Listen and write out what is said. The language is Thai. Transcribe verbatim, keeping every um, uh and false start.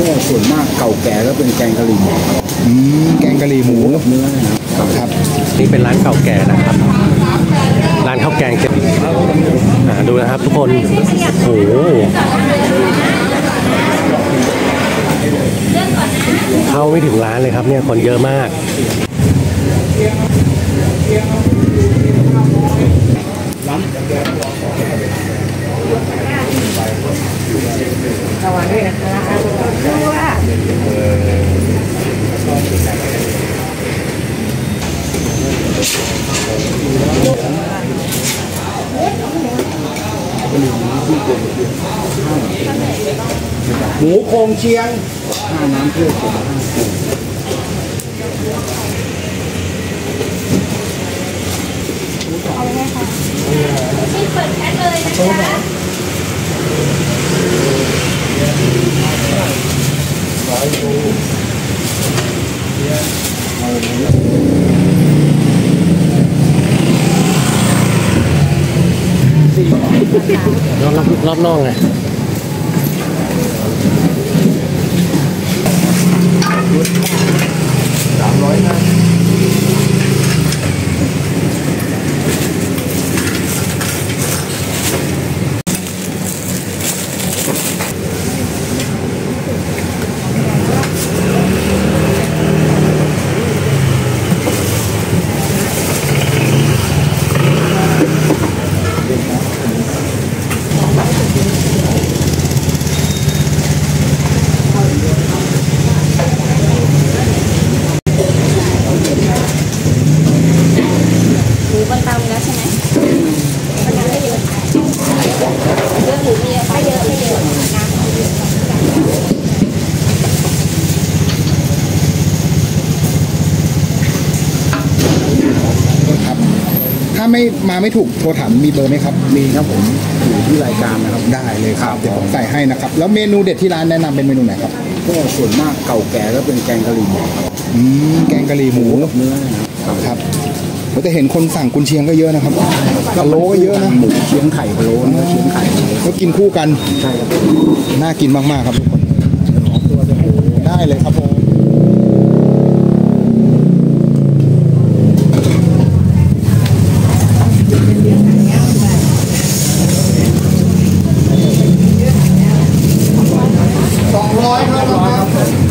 ก็ส่วนมากเก่าแก่แล้วเป็นแกงกะหรี่หมูครับอืมแกงกะหรี่หมูเนื้อนะครับครับนี่เป็นร้านเก่าแก่นะครับร้านข้าวแกงเจ็ดอ่าดูนะครับทุกคนโอ้โหเข้าไม่ถึงร้านเลยครับเนี่ยคนเยอะมากหมูโครงเชียงห้าน้ำเพื่อผมห้าคนเอาเลยค่ะที่เปิดแคสเลยนะคะรอบรอบนอกไงสามร้อยนะถ้าไม่มาไม่ถูกโทรถามมีเบอร์ไหมครับมีครับผมอยู่ที่รายการนะครับได้เลยครับเดี๋ยวผมใส่ให้นะครับแล้วเมนูเด็ดที่ร้านแนะนำเป็นเมนูไหนครับก็ส่วนมากเก่าแก่แล้วเป็นแกงกะหรี่หมูครับอืมแกงกะหรี่หมูเนื้อนะครับครับเราจะเห็นคนสั่งกุนเชียงก็เยอะนะครับกะโลก็เยอะนะหมูเชียงไข่พะโล้เนื้อเชียงไข่ก็กินคู่กันใช่ครับน่ากินมากๆครับทุกคนได้เลยครับผมสองร้อยครับ